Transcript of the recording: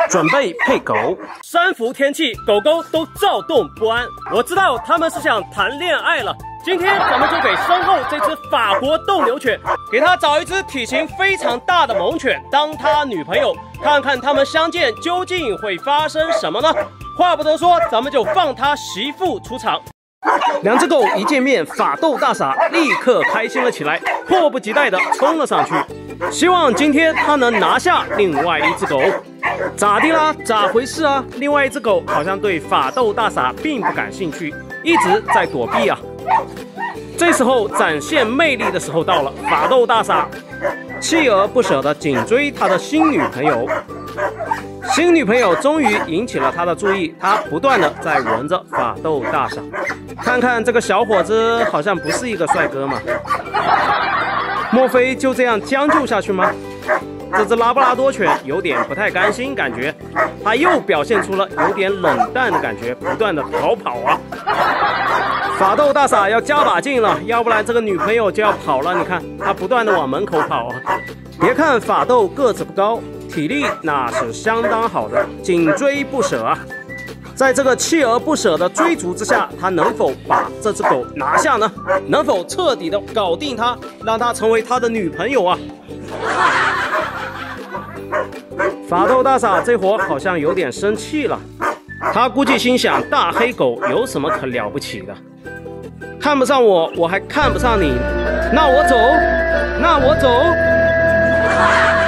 准备配狗。山伏天气，狗狗都躁动不安。我知道它们是想谈恋爱了。今天咱们就给身后这只法国斗牛犬，给它找一只体型非常大的猛犬当它女朋友，看看他们相见究竟会发生什么呢？话不多说，咱们就放他媳妇出场。两只狗一见面，法斗大傻立刻开心了起来，迫不及待地冲了上去，希望今天他能拿下另外一只狗。咋的啦？咋回事啊？另外一只狗好像对法斗大傻并不感兴趣，一直在躲避啊。这时候展现魅力的时候到了，法斗大傻锲而不舍地紧追他的新女朋友。新女朋友终于引起了他的注意，他不断的在闻着法斗大傻，看看这个小伙子好像不是一个帅哥嘛，莫非就这样将就下去吗？这只拉布拉多犬有点不太甘心，感觉他又表现出了有点冷淡的感觉，不断的逃跑啊。法斗大傻要加把劲了，要不然这个女朋友就要跑了。你看他不断的往门口跑啊。别看法斗个子不高，体力那是相当好的，紧追不舍啊。在这个锲而不舍的追逐之下，他能否把这只狗拿下呢？能否彻底的搞定它，让它成为他的女朋友啊？法斗大傻这会好像有点生气了，他估计心想：大黑狗有什么可了不起的？看不上我，我还看不上你，那我走，那我走。